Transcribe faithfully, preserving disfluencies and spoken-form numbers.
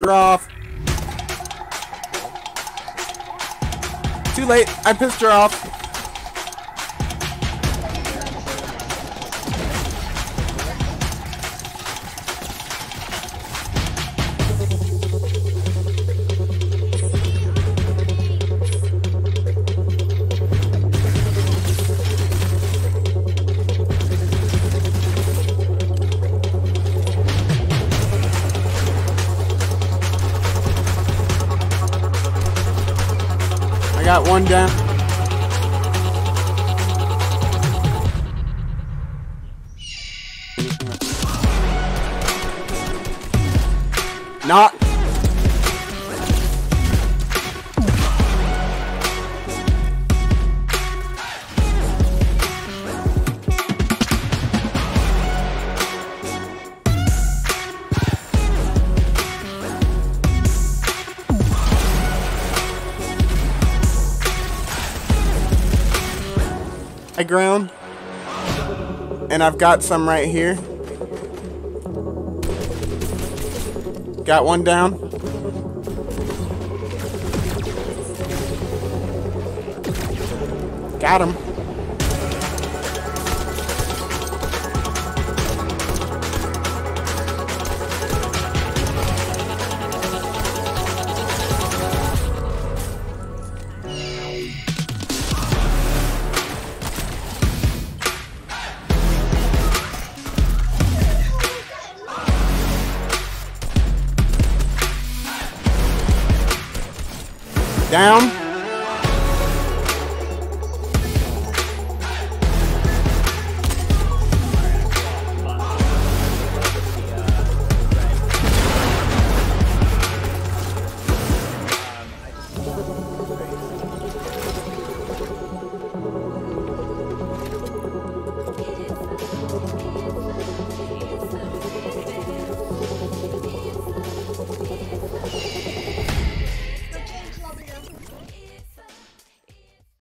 her off. Too late. I pissed her off. I got one down. Not. I ground, and I've got some right here. Got one down. Got him. Down.